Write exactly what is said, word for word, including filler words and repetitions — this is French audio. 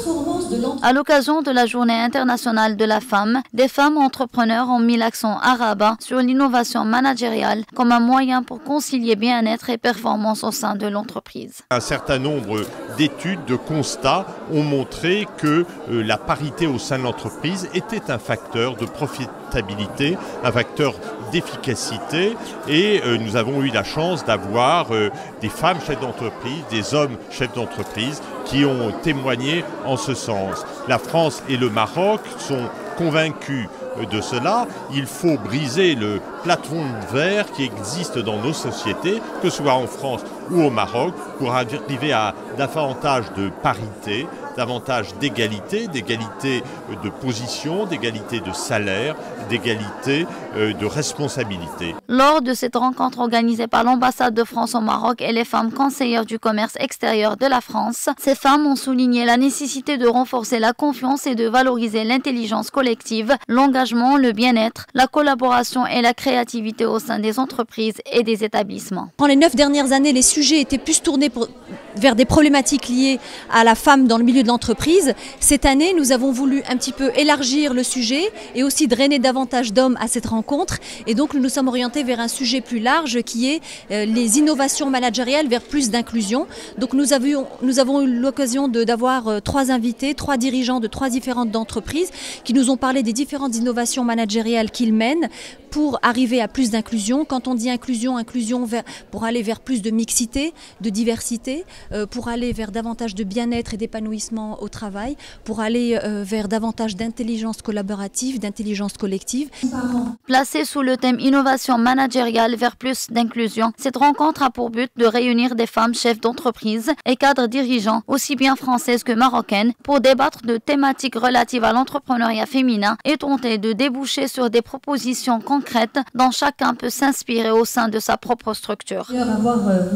À l'occasion de la Journée internationale de la femme, des femmes entrepreneurs ont mis l'accent arabe sur l'innovation managériale comme un moyen pour concilier bien-être et performance au sein de l'entreprise. Un certain nombre d'études, de constats ont montré que euh, la parité au sein de l'entreprise était un facteur de profitabilité, un facteur d'efficacité et euh, nous avons eu la chance d'avoir euh, des femmes chefs d'entreprise, des hommes chefs d'entreprise qui ont témoigné en ce sens. La France et le Maroc sont convaincus de cela. Il faut briser le plafond de verre qui existe dans nos sociétés, que ce soit en France ou au Maroc, pour arriver à davantage de parité, davantage d'égalité, d'égalité de position, d'égalité de salaire, d'égalité de responsabilité. Lors de cette rencontre organisée par l'ambassade de France au Maroc et les femmes conseillères du commerce extérieur de la France, ces femmes ont souligné la nécessité de renforcer la confiance et de valoriser l'intelligence collective, l'engagement, le bien-être, la collaboration et la créativité au sein des entreprises et des établissements. Dans les neuf dernières années, les sujets étaient plus tournés pour, vers des problématiques liées à la femme dans le milieu de l'entreprise. Cette année, nous avons voulu un petit peu élargir le sujet et aussi drainer davantage d'hommes à cette rencontre. Et donc, nous nous sommes orientés vers un sujet plus large qui est euh, les innovations managériales vers plus d'inclusion. Donc, nous avions, nous avons eu l'occasion d'avoir euh, trois invités, trois dirigeants de trois différentes entreprises qui nous ont parlé des différentes innovations managériales qu'ils mènent pour arriver à plus d'inclusion. Quand on dit inclusion, inclusion vers, pour aller vers plus de mixité, de diversité, euh, pour aller vers davantage de bien-être et d'épanouissement au travail, pour aller euh, vers davantage d'intelligence collaborative, d'intelligence collective. Placée sous le thème innovation managériale vers plus d'inclusion, cette rencontre a pour but de réunir des femmes chefs d'entreprise et cadres dirigeants, aussi bien françaises que marocaines, pour débattre de thématiques relatives à l'entrepreneuriat féminin et tenter de déboucher sur des propositions concrètes dont chacun peut s'inspirer au sein de sa propre structure.